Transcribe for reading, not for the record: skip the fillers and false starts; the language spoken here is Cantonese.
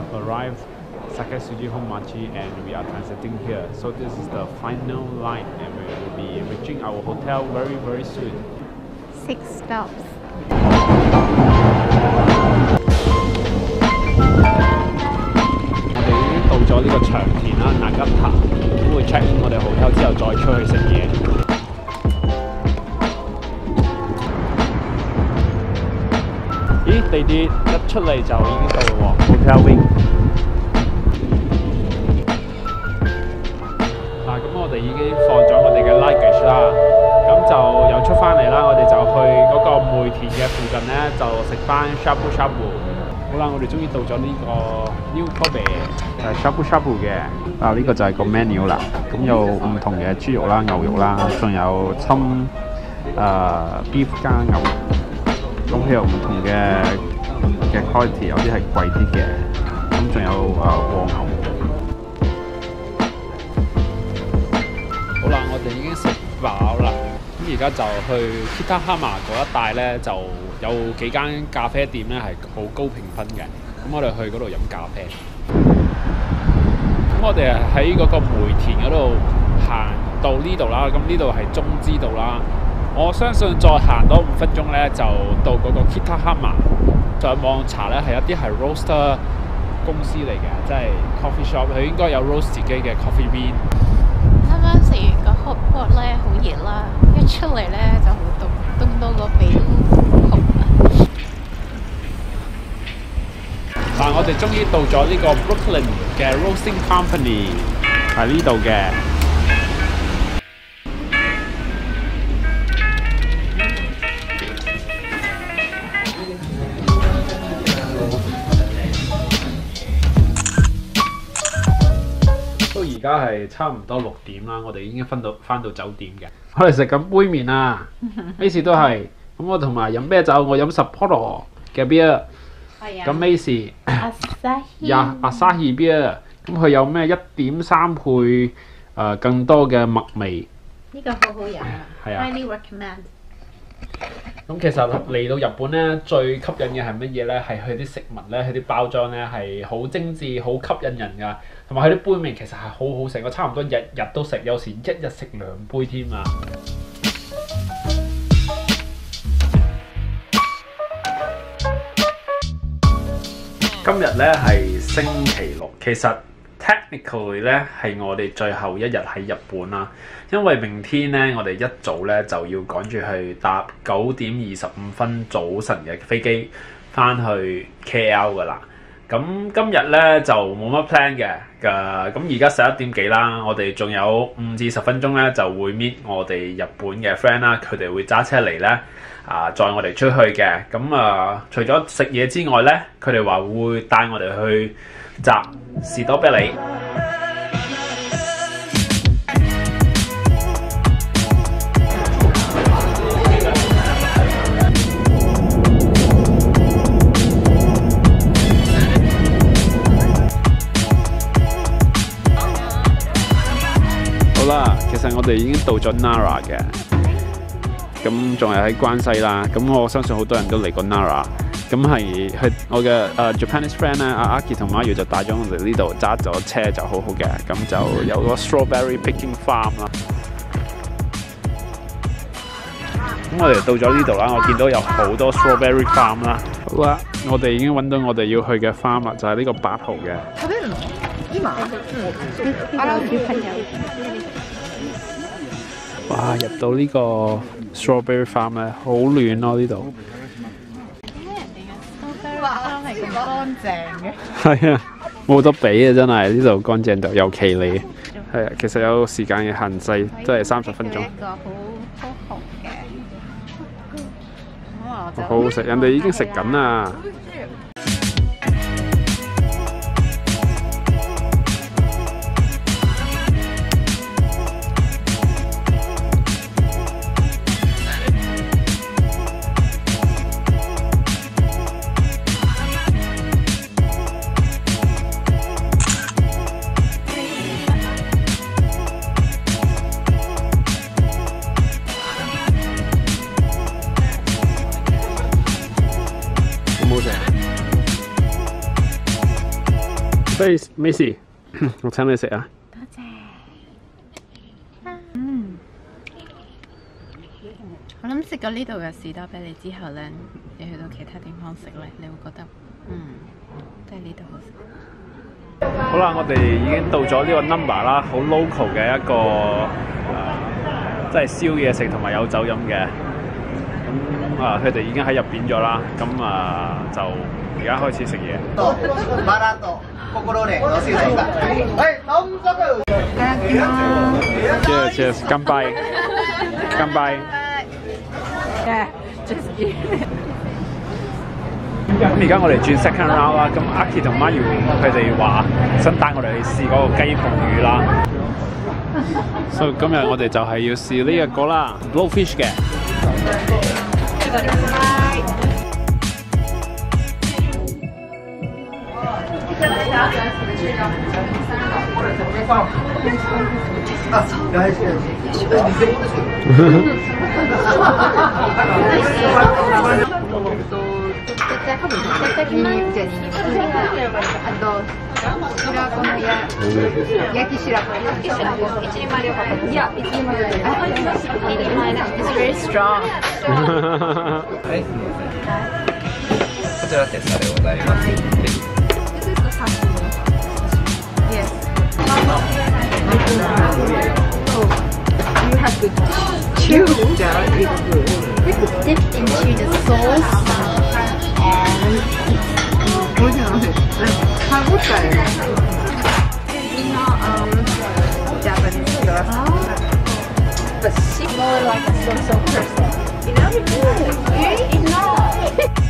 have arrived Saketsuji Honmachi and we are transiting here. So this is the final line and we will be reaching our hotel very soon. 6 stops. 我哋已經到咗呢個長田啦，Nagata，咁會 check in 我哋 hotel 之後再出去食嘢。咦，地鐵一出嚟就已經到啦喎 ，Hotel Wing。嗱，咁我哋已經放咗我哋嘅 luggage 啦，咁就又出翻嚟啦，我哋就去嗰個梅田嘅附近咧，就食翻 shabu shabu。好啦，我哋終於到咗呢個 New Kobe， 就係 shabu shabu 嘅。啊，呢個就係個 menu 啦。咁有唔同嘅豬肉啦、牛肉啦，仲有侵beef 加牛。咁佢有唔同嘅 quality， 有啲係貴啲嘅。咁仲有和牛。好啦，我哋已經食飽啦。咁而家就去 Kitahama 嗰一帶咧，就有幾間咖啡店咧係好高評分嘅。咁我哋去嗰度飲咖啡。咁我哋喺嗰個梅田嗰度行到呢度啦。咁呢度係中之道啦。我相信再行多5分鐘咧，就到嗰個 Kitahama。上網查咧係一啲係 roaster 公司嚟嘅，即係 coffee shop， 佢應該有 roast 自己嘅 coffee bean。 啱啱食完個 hot pot 咧，好熱啦，一出嚟咧就好凍，凍到個鼻都紅啦。 嗱，我哋終於到咗呢個 Brooklyn 嘅 Roasting Company， 喺呢度嘅。到而家係差唔多6點啦，我哋已經翻到酒店嘅。我哋食緊杯麵啊，呢次都係。咁我同埋飲啤酒，我飲 Sapporo 嘅 beer。咁 Macy Asahi beer， 咁佢有咩1.3倍更多嘅麥味。 呢個好好飲啊！係啊 ，highly recommend。 咁其實嚟到日本咧，最吸引嘅係乜嘢咧？係佢啲食物咧，佢啲包裝咧係好精緻、好吸引人㗎，同埋佢啲杯麵其實係好好食，我差唔多日日都食，有時一日食2杯添啊！今日咧係星期6，其實 technically 咧係我哋最後一日喺日本啦，因為明天咧我哋一早咧就要趕住去搭9點25分早晨嘅飛機翻去 KL 噶啦。咁今日咧就冇乜 plan 嘅，咁而家11點幾啦，我哋仲有5至10分鐘咧就會 meet 我哋日本嘅 friend 啦，佢哋會揸車嚟咧載我哋出去嘅。咁除咗食嘢之外咧，佢哋話會帶我哋去集士多啤梨。好啦，其實我哋已經到咗 Nara 嘅，咁仲係喺關西啦。咁我相信好多人都嚟過 Nara。咁係我嘅Japanese friend 咧，阿 Aki 同 Mayu 就帶咗我哋呢度揸咗車就好好嘅，咁就有個 strawberry picking farm 啦。咁我哋到咗呢度啦，我見到有好多 strawberry farm 啦。好啦，我哋已經揾到我哋要去嘅 farm 啦，就係呢個8號嘅。哇！入到呢個 strawberry farm 咧，好暖咯呢度。 係咁乾淨嘅。 係啊，冇得比啊！真係呢度乾淨到有企理。係啊，其實有時間嘅限制，都係30分鐘。 一個好紅嘅， 好好食，人哋已經食緊啦。好食。 不如咩事？我請你食啊！ 多謝。我諗食過呢度嘅士多啤梨之後咧，你去到其他地方食咧，你會覺得都係呢度好食。 好啦，我哋已經到咗呢個 number 啦，好 local 嘅一個即係燒嘢食同埋有酒飲嘅。咁佢哋已經喺入邊咗啦。咁就而家開始食嘢。Cheers， 乾杯！乾杯！咁而家我哋轉 second round 啦，咁 Aki 同 Mayu 佢哋話想帶我哋去試嗰個雞鳳魚啦，所以今日我哋就係要試呢一個啦 ，blowfish 嘅。 It's very strong. こちらテスタでございます。 Yes. You have to chew that. It's dipped into the sauce and Japanese stuff. But she's more like a so-so person. You know? It's not.